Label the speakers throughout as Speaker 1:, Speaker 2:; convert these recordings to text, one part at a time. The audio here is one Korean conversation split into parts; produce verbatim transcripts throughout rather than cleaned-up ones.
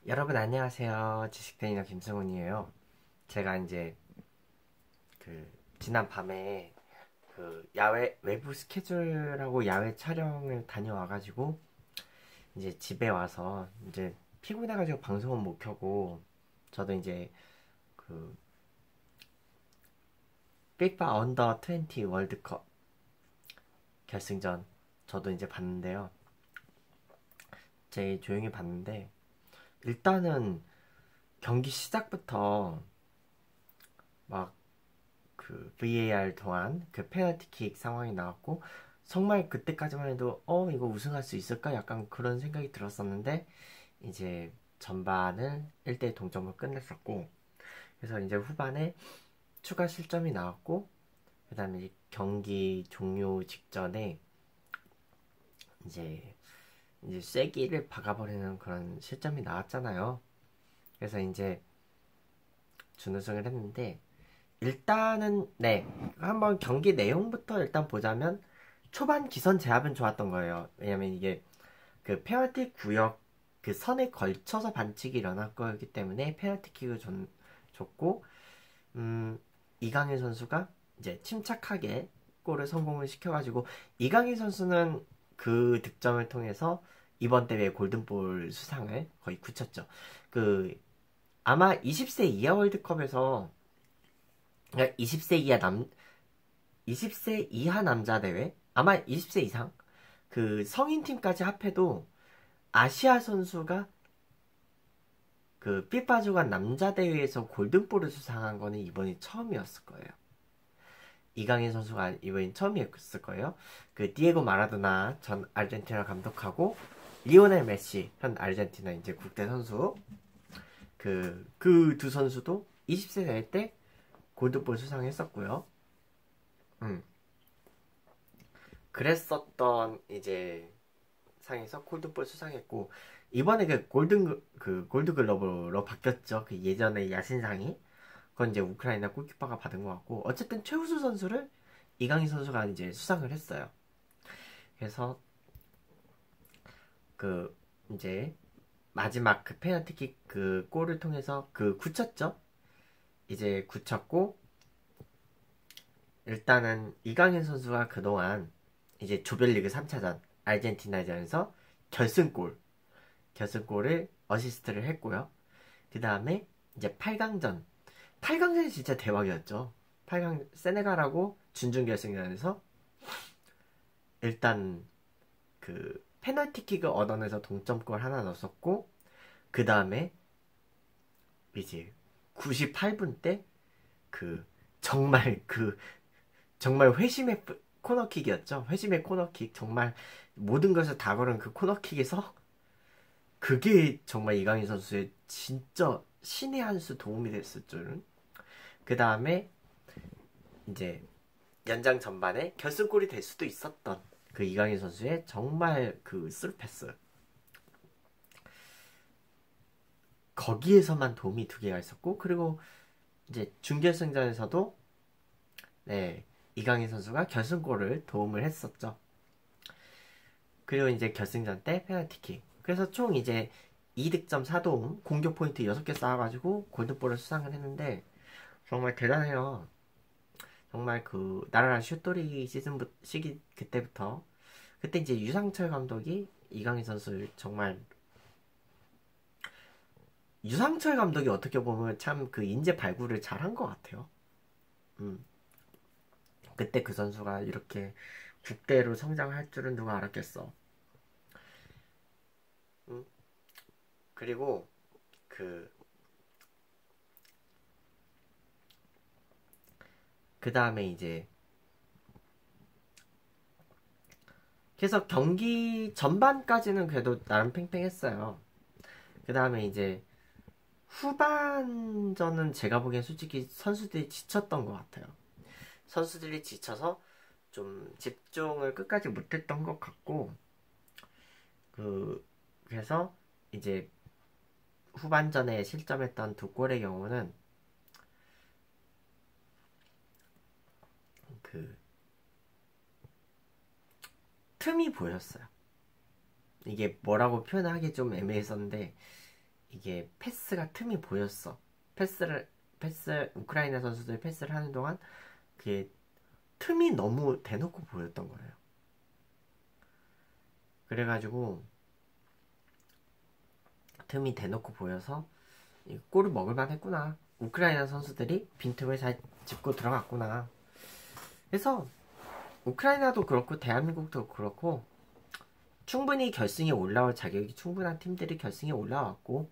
Speaker 1: 여러분 안녕하세요. 지식트레이너 김승훈이에요. 제가 이제 그 지난 밤에 그 야외 외부 스케줄하고 야외 촬영을 다녀와가지고 이제 집에 와서 이제 피곤해가지고 방송은 못 켜고 저도 이제 그 피파 언더 이십 월드컵 결승전 저도 이제 봤는데요. 제 조용히 봤는데 일단은 경기 시작부터 막 그 브이에이알 동안 그 페널티킥 상황이 나왔고 정말 그때까지만 해도 어 이거 우승할 수 있을까 약간 그런 생각이 들었었는데 이제 전반을 일 대 동점으로 끝냈었고 그래서 이제 후반에 추가 실점이 나왔고 그 다음에 경기 종료 직전에 이제 이제 쐐기를 박아버리는 그런 실점이 나왔잖아요. 그래서 이제 준우승을 했는데 일단은 네 한번 경기 내용부터 일단 보자면 초반 기선 제압은 좋았던 거예요. 왜냐면 이게 그 페널티 구역 그 선에 걸쳐서 반칙이 일어날 거였기 때문에 페널티킥을 줬, 줬고 음, 이강인 선수가 이제 침착하게 골을 성공을 시켜가지고 이강인 선수는 그 득점을 통해서 이번 대회 골든볼 수상을 거의 굳혔죠. 그 아마 이십 세 이하 월드컵에서 그러니까 이십 세 이하 남 이십 세 이하 남자 대회 아마 이십 세 이상 그 성인 팀까지 합해도 아시아 선수가 그 피파 주간 남자 대회에서 골든볼을 수상한 거는 이번이 처음이었을 거예요. 이강인 선수가 이번이 처음이었을 거예요. 그 디에고 마라도나 전 아르헨티나 감독하고 리오넬 메시 현 아르헨티나 이제 국대 선수 그 그 두 선수도 이십 세 될 때 골든볼 수상했었고요. 음. 그랬었던 이제 상에서 골든볼 수상했고 이번에 그 골든 그 골드글러브로 바뀌었죠. 그 예전의 야신상이 그건 이제 우크라이나 골키퍼가 받은 것 같고 어쨌든 최우수 선수를 이강인 선수가 이제 수상을 했어요. 그래서 그 이제 마지막 그 페널티킥 그 골을 통해서 그 굳혔죠. 이제 굳혔고 일단은 이강인 선수가 그동안 이제 조별리그 삼 차전 아르헨티나전에서 결승골 결승골을 어시스트를 했고요. 그 다음에 이제 팔 강전 팔 강전이 진짜 대박이었죠. 팔 강 세네갈하고 준중결승전에서 일단 그 페널티킥을 얻어내서 동점골 하나 넣었고 그 다음에 이제 구십팔 분 때 그 정말 그 정말 회심의 코너킥이었죠. 회심의 코너킥 정말 모든 것을 다 걸은 그 코너킥에서 그게 정말 이강인 선수의 진짜 신의 한 수 도움이 됐을 줄은. 그 다음에 이제 연장 전반에 결승골이 될 수도 있었던 그 이강인 선수의 정말 그 스루패스 거기에서만 도움이 두 개가 있었고 그리고 이제 준결승전에서도 네 이강인 선수가 결승골을 도움을 했었죠. 그리고 이제 결승전 때 페널티킥 그래서 총 이제 이 득점 사 도움 공격 포인트 여섯 개 쌓아가지고 골든볼을 수상을 했는데 정말 대단해요. 정말 그 나라라 슛돌이 시즌 시기 그때부터 그때 이제 유상철 감독이 이강인 선수를 정말 유상철 감독이 어떻게 보면 참 그 인재 발굴을 잘한 것 같아요. 음. 그때 그 선수가 이렇게 국대로 성장할 줄은 누가 알았겠어. 음. 그리고 그 그 다음에 이제 그래서 경기 전반까지는 그래도 나름 팽팽했어요. 그 다음에 이제 후반전은 제가 보기엔 솔직히 선수들이 지쳤던 것 같아요. 선수들이 지쳐서 좀 집중을 끝까지 못했던 것 같고 그 그래서 이제 후반전에 실점했던 두 골의 경우는 그 틈이 보였어요. 이게 뭐라고 표현하기 좀 애매했었는데 이게 패스가 틈이 보였어. 패스를 패스 우크라이나 선수들 패스를 하는 동안 그게 틈이 너무 대놓고 보였던 거예요. 그래가지고 틈이 대놓고 보여서 골을 먹을만 했구나. 우크라이나 선수들이 빈틈을 잘 짚고 들어갔구나. 그래서 우크라이나도 그렇고 대한민국도 그렇고 충분히 결승에 올라올 자격이 충분한 팀들이 결승에 올라왔고,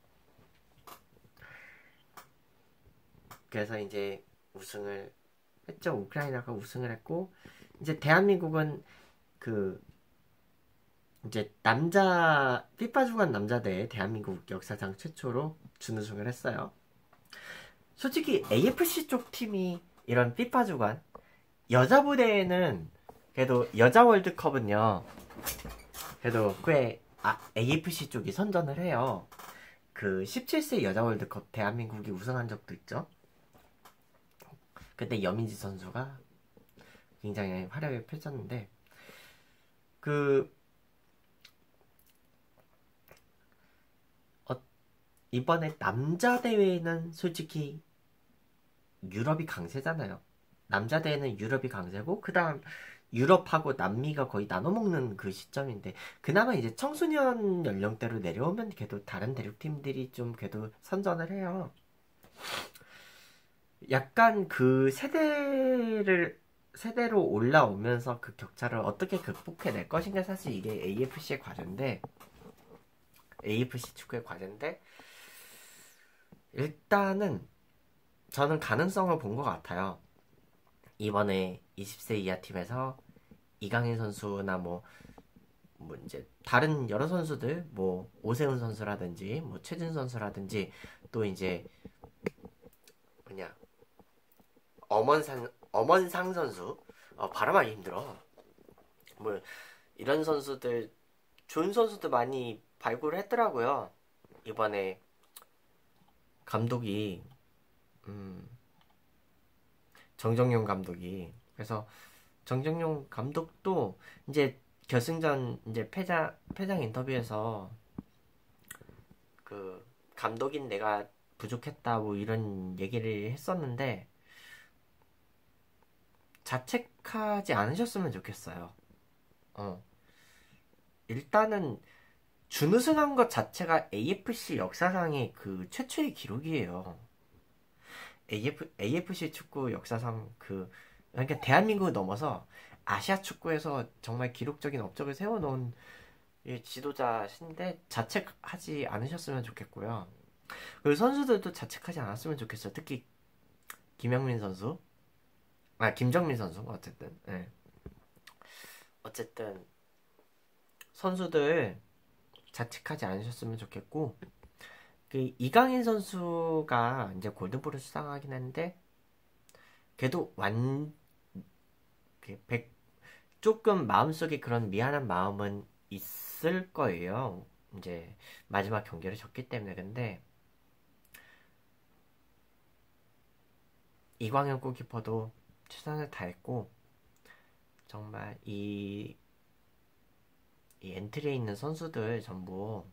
Speaker 1: 그래서 이제 우승을 했죠. 우크라이나가 우승을 했고, 이제 대한민국은 그 이제 남자 피파 주간 남자대회 대한민국 역사상 최초로 준우승을 했어요. 솔직히 에이에프씨 쪽 팀이 이런 피파 주간 여자 부대에는 그래도 여자 월드컵은요, 그래도 꽤 아, 에이에프씨 쪽이 선전을 해요. 그 십칠 세 여자 월드컵 대한민국이 우승한 적도 있죠. 그때 여민지 선수가 굉장히 활약을 펼쳤는데, 그 어, 이번에 남자 대회는 솔직히 유럽이 강세잖아요. 남자 대회는 유럽이 강세고, 그 다음 유럽하고 남미가 거의 나눠먹는 그 시점인데, 그나마 이제 청소년 연령대로 내려오면 그래도 다른 대륙팀들이 좀 그래도 선전을 해요. 약간 그 세대를 세대로 올라오면서 그 격차를 어떻게 극복해낼 것인가, 사실 이게 에이에프씨의 과제인데, 에이에프씨 축구의 과제인데, 일단은 저는 가능성을 본 것 같아요. 이번에 이십 세 이하 팀에서 이강인 선수나 뭐, 뭐 이제 다른 여러 선수들, 뭐 오세훈 선수라든지 뭐 최준 선수라든지, 또 이제 뭐냐 엄원상 엄원상 선수, 어, 발음하기 힘들어. 뭐 이런 선수들, 좋은 선수들 많이 발굴을 했더라고요. 이번에 감독이 음, 정정용 감독이. 그래서 정정용 감독도 이제 결승전 이제 패자 패장 인터뷰에서 그 감독인 내가 부족했다 뭐 이런 얘기를 했었는데, 자책하지 않으셨으면 좋겠어요. 어. 일단은 준우승한 것 자체가 에이에프씨 역사상의 그 최초의 기록이에요. 에이에프, 에이에프씨 축구 역사상 그, 그러니까 대한민국을 넘어서 아시아 축구에서 정말 기록적인 업적을 세워놓은 지도자신데, 자책하지 않으셨으면 좋겠고요. 그리고 선수들도 자책하지 않았으면 좋겠어요. 특히 김영민 선수, 아 김정민 선수, 어쨌든 네. 어쨌든 선수들 자책하지 않으셨으면 좋겠고, 그 이강인 선수가 이제 골든볼을 수상하긴 했는데, 그래도 완 백, 조금 마음속에 그런 미안한 마음은 있을 거예요. 이제 마지막 경기를 졌기 때문에. 근데 이광현 골키퍼도 최선을 다했고, 정말 이, 이 엔트리에 있는 선수들 전부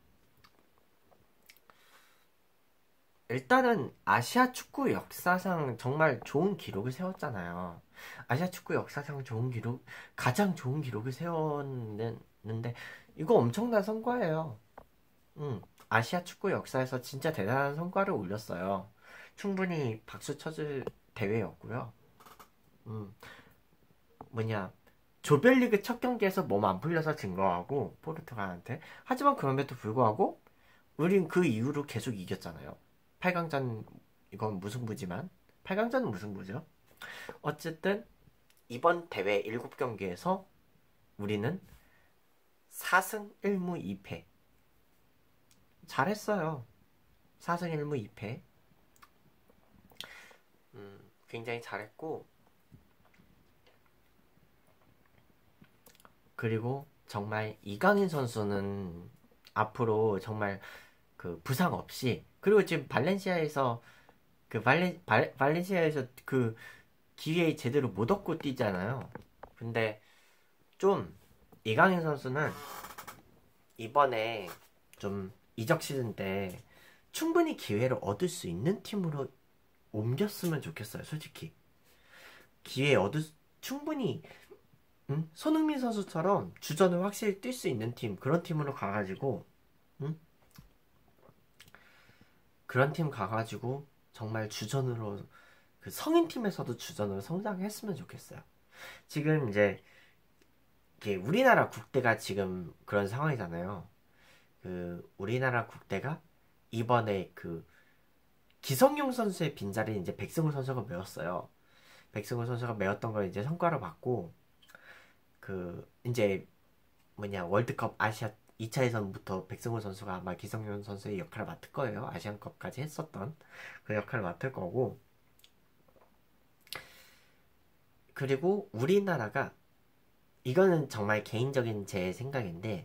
Speaker 1: 일단은 아시아 축구 역사상 정말 좋은 기록을 세웠잖아요. 아시아 축구 역사상 좋은 기록, 가장 좋은 기록을 세웠는데, 이거 엄청난 성과예요. 음, 아시아 축구 역사에서 진짜 대단한 성과를 올렸어요. 충분히 박수 쳐줄 대회였고요. 음, 뭐냐, 조별리그 첫 경기에서 몸 안 풀려서 진 거하고 포르투갈한테. 하지만 그럼에도 불구하고 우린 그 이후로 계속 이겼잖아요. 팔 강전, 이건 무승부지만 팔 강전은 무승부죠. 어쨌든 이번 대회 일곱 경기에서 우리는 사 승 일 무 이 패. 잘했어요. 사 승 일 무 이 패. 음, 굉장히 잘했고, 그리고 정말 이강인 선수는 앞으로 정말 그 부상 없이, 그리고 지금 발렌시아에서 그 발렌 발, 발렌시아에서 그 기회 제대로 못 얻고 뛰잖아요. 근데 좀 이강인 선수는 이번에 좀 이적 시즌 때 충분히 기회를 얻을 수 있는 팀으로 옮겼으면 좋겠어요. 솔직히 기회 얻을 수- 충분히 응? 손흥민 선수처럼 주전을 확실히 뛸 수 있는 팀, 그런 팀으로 가가지고 응? 그런 팀 가가지고 정말 주전으로, 그 성인 팀에서도 주전으로 성장했으면 좋겠어요. 지금 이제 이게 우리나라 국대가 지금 그런 상황이잖아요. 그 우리나라 국대가 이번에 그 기성용 선수의 빈자리를 이제 백승호 선수가 메웠어요. 백승호 선수가 메웠던 걸 이제 성과로 봤고, 그 이제 뭐냐 월드컵 아시아 이 차 예선부터 백승호 선수가 아마 기성용 선수의 역할을 맡을 거예요. 아시안컵까지 했었던 그 역할을 맡을 거고, 그리고 우리나라가, 이거는 정말 개인적인 제 생각인데,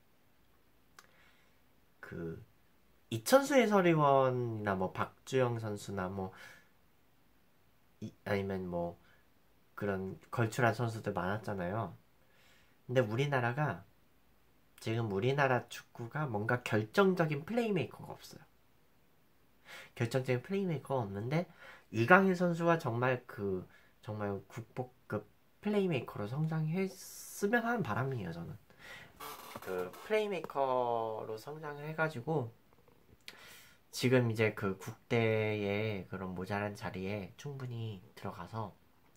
Speaker 1: 그 이천수 해설위원이나 뭐 박주영 선수나 뭐 이, 아니면 뭐 그런 걸출한 선수들 많았잖아요. 근데 우리나라가 지금 우리나라 축구가 뭔가 결정적인 플레이메이커가 없어요. 결정적인 플레이메이커가 없는데 이강인 선수가 정말 그 정말 국보급 플레이메이커로 성장했으면 하는 바람이에요. 저는 그 플레이메이커로 성장을 해가지고 지금 이제 그 국대의 그런 모자란 자리에 충분히 들어가서,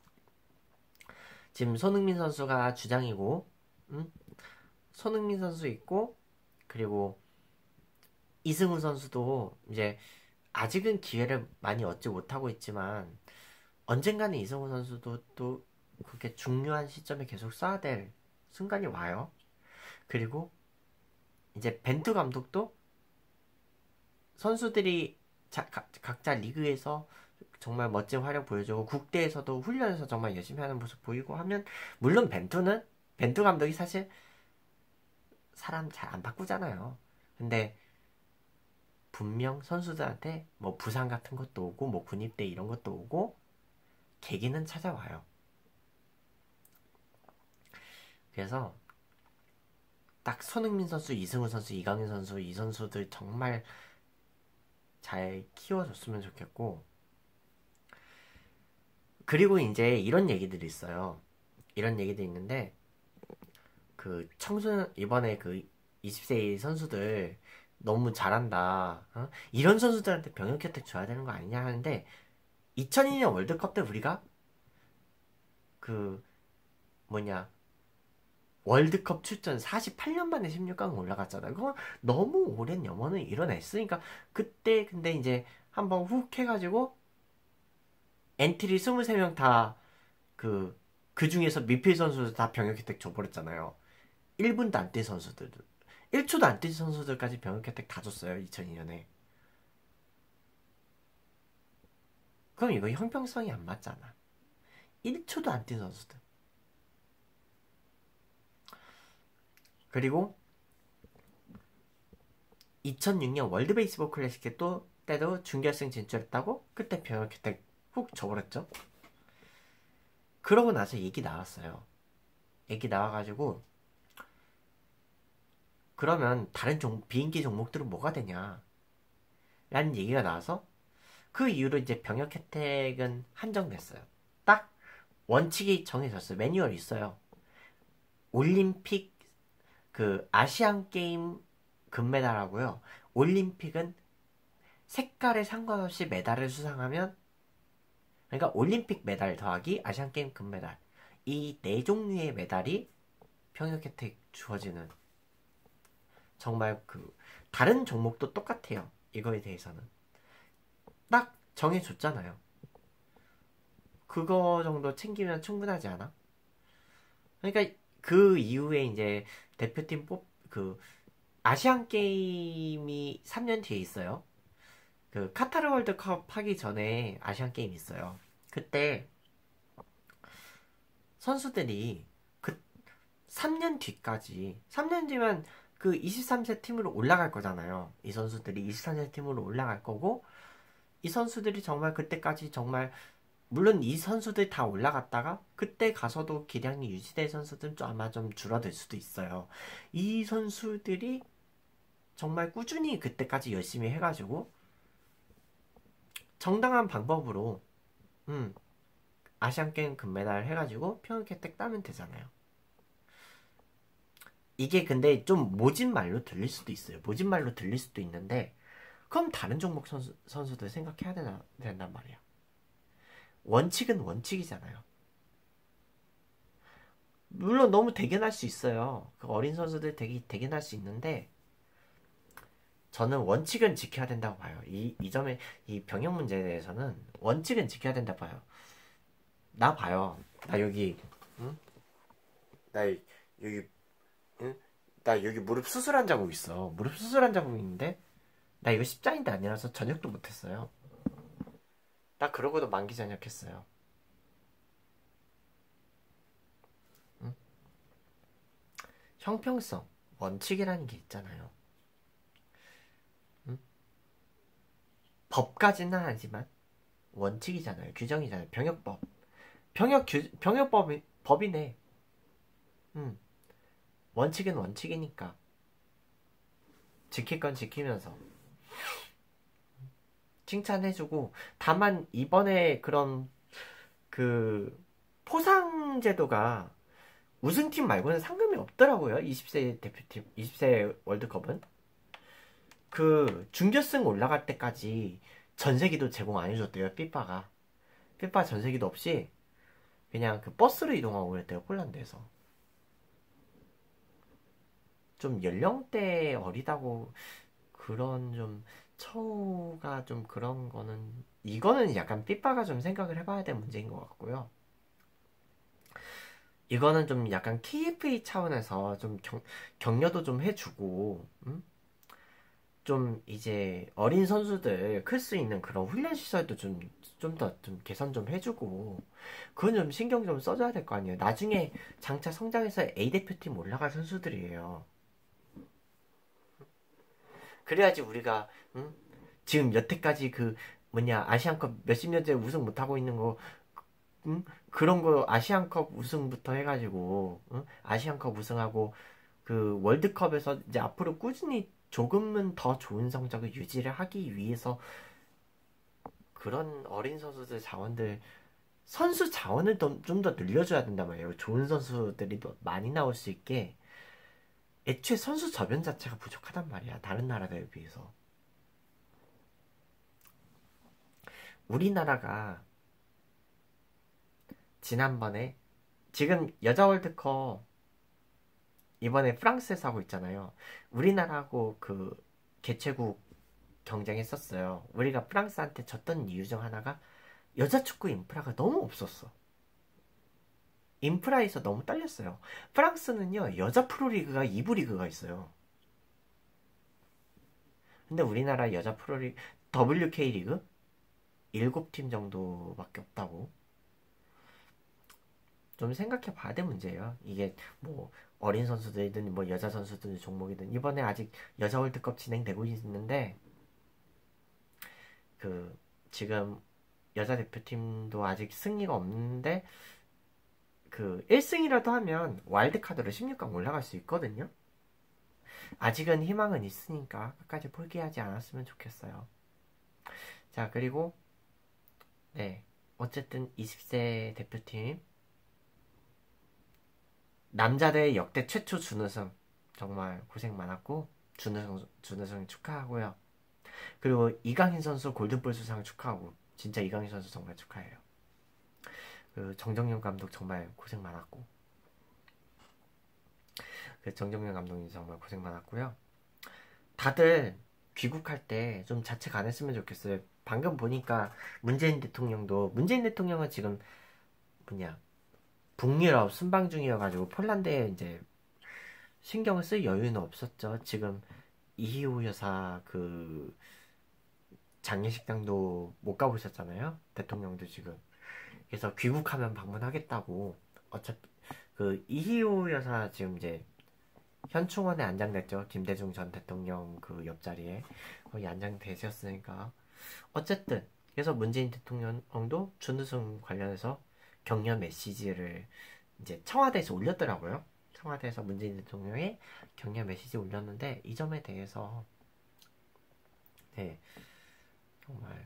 Speaker 1: 지금 손흥민 선수가 주장이고, 음? 손흥민 선수 있고, 그리고 이승우 선수도 이제 아직은 기회를 많이 얻지 못하고 있지만 언젠가는 이승우 선수도 또 그렇게 중요한 시점에 계속 쏴야 될 순간이 와요. 그리고 이제 벤투 감독도 선수들이 자, 각, 각자 리그에서 정말 멋진 활약 보여주고 국대에서도 훈련에서 정말 열심히 하는 모습 보이고 하면, 물론 벤투는 벤투 감독이 사실 사람 잘 안 바꾸잖아요. 근데 분명 선수들한테 뭐 부상 같은 것도 오고 뭐 군입대 이런 것도 오고 계기는 찾아와요. 그래서 딱 손흥민 선수, 이승우 선수, 이강인 선수, 이 선수들 정말 잘 키워줬으면 좋겠고, 그리고 이제 이런 얘기들이 있어요. 이런 얘기도 있는데, 그 청소년 이번에 그 이십 세 선수들 너무 잘한다. 어? 이런 선수들한테 병역 혜택 줘야 되는 거 아니냐 하는데, 이천이 년 월드컵 때 우리가 그 뭐냐 월드컵 출전 사십팔 년 만에 십육 강 올라갔잖아요. 그건 너무 오랜 염원을 이뤄냈으니까 그때 근데 이제 한번 훅 해가지고 엔트리 이십삼 명 다 그 그 중에서 미필 선수들 다 병역 혜택 줘버렸잖아요. 일 분도 안 뛴 선수들, 일 초도 안 뛴 선수들까지 병역 혜택 다 줬어요. 이천이 년에. 그럼 이거 형평성이 안 맞잖아. 일 초도 안 뛴 선수들. 그리고 이천육 년 월드 베이스볼 클래식 또 때도 준결승 진출했다고 그때 병역 혜택 훅 줘버렸죠. 그러고 나서 얘기 나왔어요. 얘기 나와가지고 그러면 다른 종, 비인기 종목들은 뭐가 되냐 라는 얘기가 나와서 그 이후로 이제 병역 혜택은 한정됐어요. 딱 원칙이 정해졌어요. 매뉴얼이 있어요. 올림픽 그 아시안 게임 금메달하고요. 올림픽은 색깔에 상관없이 메달을 수상하면, 그러니까 올림픽 메달 더하기 아시안 게임 금메달, 이 네 종류의 메달이 병역 혜택 주어지는, 정말 그 다른 종목도 똑같아요. 이거에 대해서는 딱 정해줬잖아요. 그거 정도 챙기면 충분하지 않아? 그러니까 그 이후에 이제 대표팀 뽑 그 아시안 게임이 삼 년 뒤에 있어요. 그 카타르 월드컵 하기 전에 아시안 게임 있어요. 그때 선수들이 그 삼 년 뒤까지, 삼 년 뒤면 그 이십삼 세 팀으로 올라갈 거잖아요. 이 선수들이 이십삼 세 팀으로 올라갈 거고, 이 선수들이 정말 그때까지 정말, 물론 이 선수들 다 올라갔다가 그때 가서도 기량이 유지될 선수들은 좀 아마 좀 줄어들 수도 있어요. 이 선수들이 정말 꾸준히 그때까지 열심히 해가지고 정당한 방법으로 음, 아시안게임 금메달 해가지고 평행 혜택 따면 되잖아요. 이게 근데 좀 모진 말로 들릴 수도 있어요. 모진 말로 들릴 수도 있는데 그럼 다른 종목 선수, 선수들 생각해야 되나, 된단 말이야. 원칙은 원칙이잖아요. 물론 너무 대견할 수 있어요. 그 어린 선수들 되게 대견할 수 있는데 저는 원칙은 지켜야 된다고 봐요. 이, 이 점에 이 병역 문제에 대해서는 원칙은 지켜야 된다고 봐요. 나 봐요. 나 여기 응? 나 여기 응? 나 여기 무릎 수술한 자국 있어. 무릎 수술한 자국 있는데 나 이거 십자인대 아니라서 전역도 못했어요. 나 그러고도 만기 전역했어요. 응? 형평성, 원칙이라는 게 있잖아요. 응? 법까지는 아니지만 원칙이잖아요. 규정이잖아요. 병역법. 병역 규, 병역법이 법이네. 응. 원칙은 원칙이니까 지킬 건 지키면서 칭찬해주고 다만 이번에 그런 그 포상 제도가 우승팀 말고는 상금이 없더라고요. 이십 세 대표팀, 이십 세 월드컵은 그 준결승 올라갈 때까지 전세기도 제공 안 해줬대요. 피파가 피파 전세기도 없이 그냥 그 버스로 이동하고 그랬대요. 폴란드에서. 좀 연령대 어리다고 그런 좀 처우가 좀 그런 거는 이거는 약간 삐빠가 좀 생각을 해봐야 될 문제인 것 같고요. 이거는 좀 약간 케이에프에이 차원에서 좀 경, 격려도 좀 해주고 음? 좀 이제 어린 선수들 클 수 있는 그런 훈련 시설도 좀 좀 더 좀 개선 좀 해주고 그건 좀 신경 좀 써줘야 될 거 아니에요. 나중에 장차 성장해서 A 대표팀 올라갈 선수들이에요. 그래야지 우리가 응? 지금 여태까지 그 뭐냐 아시안컵 몇십 년째 우승 못하고 있는 거 응? 그런 거 아시안컵 우승부터 해가지고 응? 아시안컵 우승하고 그 월드컵에서 이제 앞으로 꾸준히 조금은 더 좋은 성적을 유지를 하기 위해서 그런 어린 선수들 자원들 선수 자원을 좀 더 늘려줘야 된단 말이에요. 좋은 선수들이 더 많이 나올 수 있게 애초에 선수 저변 자체가 부족하단 말이야. 다른 나라들에 비해서. 우리나라가 지난번에 지금 여자 월드컵 이번에 프랑스에서 하고 있잖아요. 우리나라하고 그 개최국 경쟁했었어요. 우리가 프랑스한테 졌던 이유 중 하나가 여자 축구 인프라가 너무 없었어. 인프라에서 너무 딸렸어요. 프랑스는요 여자 프로리그가 이 부 리그가 있어요. 근데 우리나라 여자 프로리그 더블유케이 리그 일곱 팀 정도밖에 없다고. 좀 생각해 봐야 될 문제예요. 이게 뭐 어린 선수들이든 뭐 여자 선수들 종목이든 이번에 아직 여자 월드컵 진행되고 있는데 그 지금 여자 대표팀도 아직 승리가 없는데 그 일 승이라도 하면 와일드카드로 십육 강 올라갈 수 있거든요. 아직은 희망은 있으니까 끝까지 포기하지 않았으면 좋겠어요. 자 그리고 네 어쨌든 이십 세 대표팀 남자들 역대 최초 준우승 정말 고생 많았고 준우승, 준우승 축하하고요. 그리고 이강인 선수 골든볼 수상 축하하고 진짜 이강인 선수 정말 축하해요. 그 정정용 감독 정말 고생 많았고 그 정정용 감독님 정말 고생 많았고요. 다들 귀국할 때 좀 자책 안 했으면 좋겠어요. 방금 보니까 문재인 대통령도 문재인 대통령은 지금 뭐냐 북유럽 순방 중이어가지고 폴란드에 이제 신경을 쓸 여유는 없었죠. 지금 이희호 여사 그 장례식장도 못 가보셨잖아요. 대통령도 지금. 그래서 귀국하면 방문하겠다고. 어차피 그 이희호 여사 지금 이제 현충원에 안장됐죠. 김대중 전 대통령 그 옆자리에 거기 안장되셨으니까. 어쨌든 그래서 문재인 대통령도 준우승 관련해서 격려 메시지를 이제 청와대에서 올렸더라고요. 청와대에서 문재인 대통령의 격려 메시지 올렸는데 이 점에 대해서 네, 정말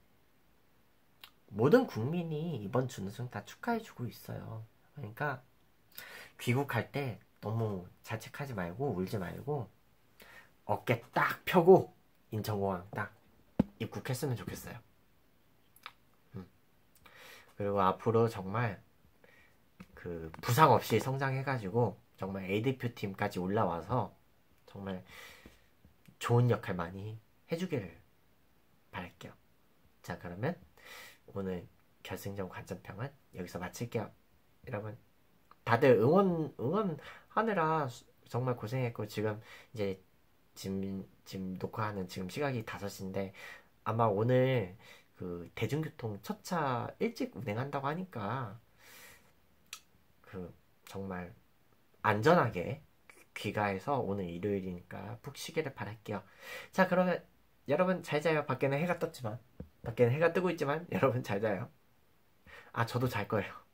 Speaker 1: 모든 국민이 이번 준우승 다 축하해주고 있어요. 그러니까 귀국할 때 너무 자책하지 말고 울지 말고 어깨 딱 펴고 인천공항 딱 입국했으면 좋겠어요. 음. 그리고 앞으로 정말 그 부상 없이 성장해가지고 정말 A대표팀까지 올라와서 정말 좋은 역할 많이 해주기를 바랄게요. 자, 그러면 오늘 결승전 관전평은 여기서 마칠게요. 여러분 다들 응원 응원하느라 정말 고생했고, 지금 이제 지금, 지금 녹화하는 지금 시각이 다섯 시인데 아마 오늘 그 대중교통 첫 차 일찍 운행한다고 하니까 그 정말 안전하게 귀가해서 오늘 일요일이니까 푹 쉬기를 바랄게요. 자, 그러면 여러분 잘 자요. 밖에는 해가 떴지만 밖에는 해가 뜨고 있지만 여러분 잘 자요. 아, 저도 잘 거예요.